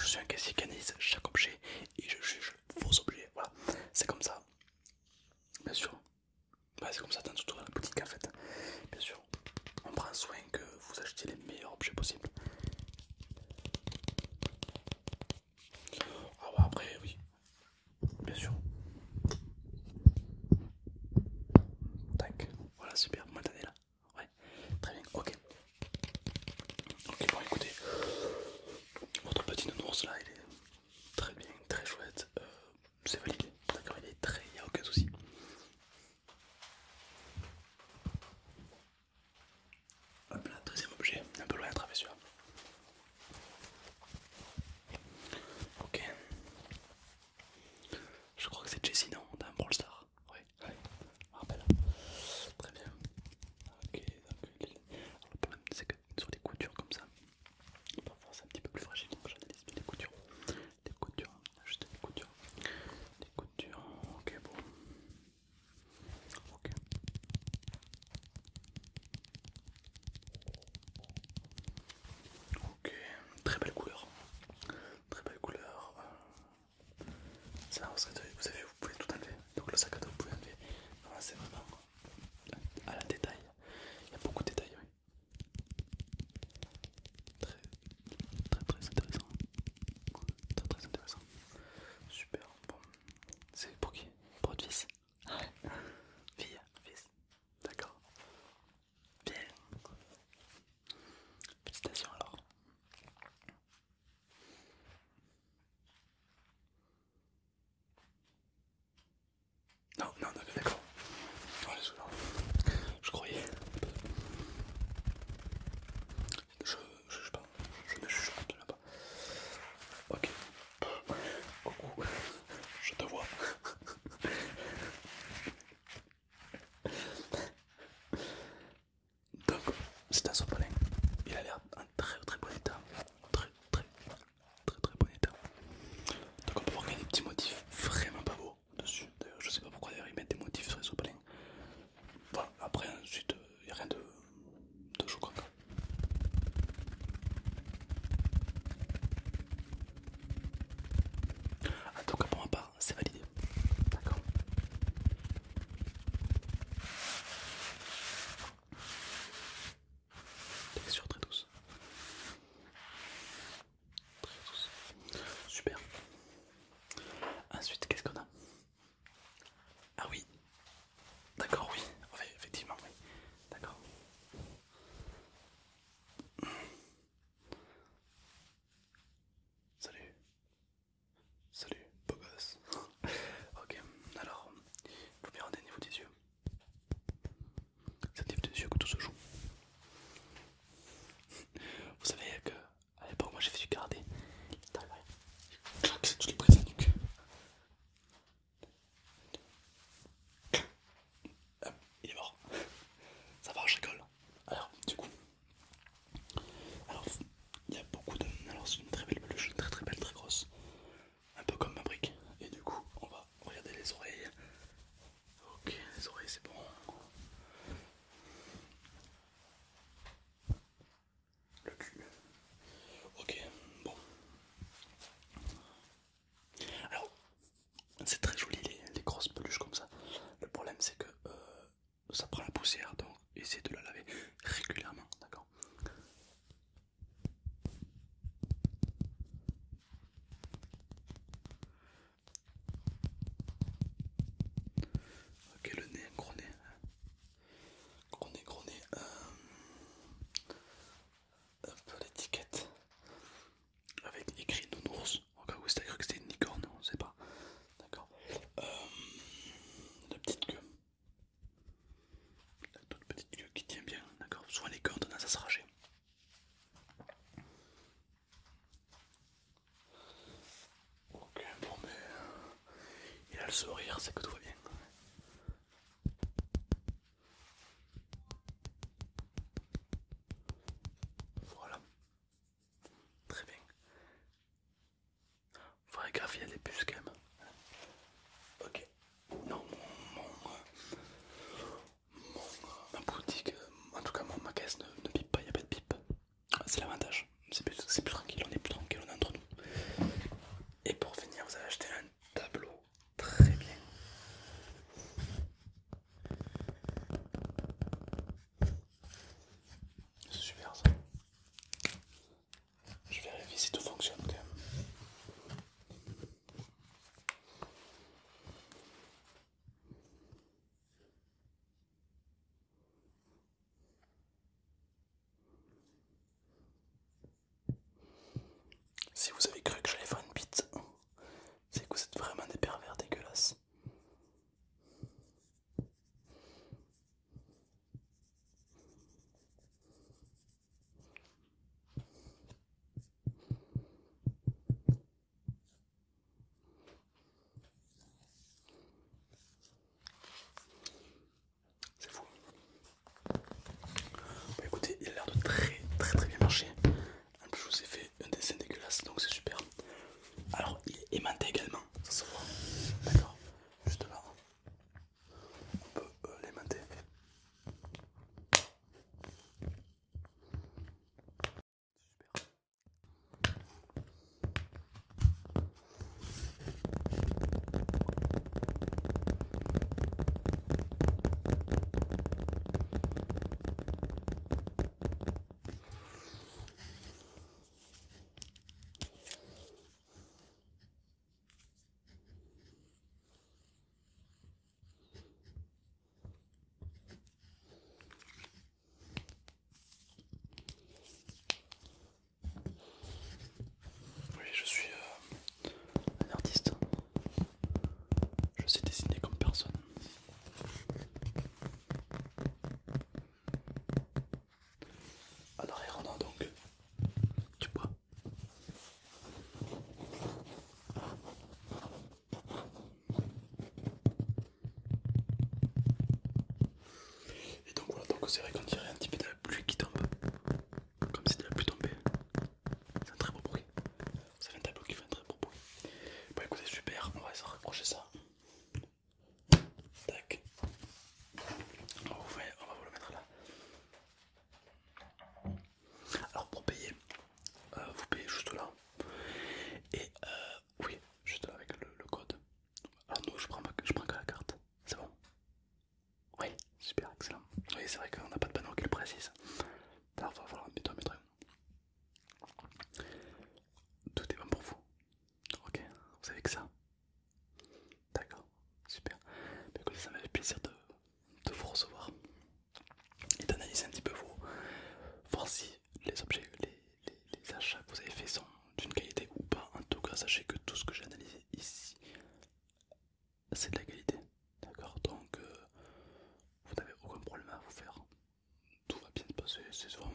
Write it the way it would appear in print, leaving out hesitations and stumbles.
suis un caissier qui analyse chaque objet et je juge vos objets. Voilà, c'est comme ça. Bien sûr. Ouais, c'est comme ça dans toute la boutique en fait. Bien sûr, on prend soin que vous achetiez les meilleurs objets possibles. Ah bah après, oui, bien sûr. Tac, voilà, super, vous m'entendez là? Ouais, très bien, ok. Ok, bon écoutez, votre petit nounours là, il est très bien, très chouette. C'est validé, d'accord, il est très, il n'y a aucun souci. Hop là, deuxième objet, un peu loin à travers celui-là. Ok. Je crois que c'est Jessie, non? Dans Brawl Stars. Ouais, ouais, je me rappelle. Très bien. Ok, donc alors, le problème c'est que sur des coutures comme ça, parfois c'est un petit peu plus fragile, donc j'analyse bien les coutures. Les coutures, juste les coutures. Les coutures, ok, bon. Ok. Ok, très belle couleur. Très belle couleur. C'est marrant parce que vous avez vu, vous pouvez tout enlever. Donc le sac à dos, vous pouvez enlever. C'est vraiment à la détail. Il y a beaucoup de détails, oui. Très, très, très intéressant. Très, très intéressant. Super. Bon. C'est pour qui? Pour votre fils? Ouais. Fille, fils. D'accord. Bien. Félicitations alors. Non, non, d'accord. Oh, désolé. Je croyais. Je juge pas. Je ne juge absolument pas. Ok. Coucou. Je te vois. Donc, c'est un sopalin. Il a l'air en très très bon état. Très très très très bon état. Donc on peut voir qu'il y a des petits motifs vraiment pas beaux dessus. D'ailleurs, je sais pas pourquoi d'ailleurs ils mettent des motifs sur les sopalins. Voilà, après ensuite, il n'y a rien de choquant. En tout cas pour ma part, c'est validé. D'accord. Texture très douce. Très douce. Super. Ensuite, qu'est-ce qu'on a? Ah oui. D'accord, oui. Ouais, effectivement, oui. D'accord. Salut. Salut, beau gosse. Ok, alors, il faut bien regarder au niveau des yeux. C'est au niveau des yeux que tout se joue. Vous savez que à l'époque, moi j'ai fait du karaté. Je l'ai pris à la nuque. Hop, il est mort. Ça va, je rigole. Alors, du coup, alors il y a beaucoup de. Alors, c'est une très belle peluche, une très très belle, très grosse. Un peu comme ma brique. Et du coup, on va regarder les oreilles. Ok, les oreilles, c'est bon. Le cul. Ok, bon. Alors, c'est très joli les grosses peluches comme ça. Le problème, c'est que ça prend la poussière, donc essayez de la laver régulièrement, d'accord? Ok, le nez, gros nez. Gros nez, gros nez. Hop, l'étiquette. Avec écrit nounours. Au cas où c'était cru que c'était une licorne, on sait pas. D'accord. La petite queue. La toute petite queue qui tient bien, d'accord. Souvent les queues ont tendance à s'arracher. Ok, bon mais il a le sourire, c'est que tout va bien. Voilà, très bien. Faudrait gaffe, il y a des puces quand même. Ok. Non, ma boutique, en tout cas ma caisse ne pipe pas, il n'y a pas de pipe. C'est l'avantage, c'est plus tranquille, on est plus tranquille, on est entre nous. Si vous avez cru que j'allais faire une bite, c'est que vous êtes vraiment des pervers dégueulasses. C'est fou. Bah écoutez, il a l'air de très bien marcher. En plus je vous ai fait un dessin dégueulasse, donc c'est super. Alors il est aimanté également, ça se voit. D'accord, juste là. On peut l'aimanter. Oui, je suis un artiste. Je sais dessiner comme personne. À l'arrière, on a donc du bois. Et donc voilà, donc c'est vrai qu'on dirait un petit peu de la pluie qui tombe. Comme si de la pluie tombait. C'est un très beau bruit. Ça fait un tableau qui fait un très beau bruit. Bon écoutez, super, on va essayer de rapprocher ça. Tac. On va vous le mettre là. Alors pour payer, vous payez juste là. Et oui, juste là avec le code. Alors nous, je prends que la carte. C'est bon? Oui, super, excellent. Oui, c'est vrai qu'on n'a pas de panneau qui le précise. Alors il va falloir mettre un métro. Tout est bon pour vous. Ok, vous savez que ça. D'accord, super. Bah, écoutez, ça m'a fait plaisir de vous recevoir et d'analyser un petit peu voir si les objets, les achats que vous avez faits sont d'une qualité ou pas. En tout cas, sachez que tout ce que j'ai analysé ici, c'est de la qualité. D'accord, donc vous n'avez aucun problème à vous faire. Tout va bien se passer, c'est vraiment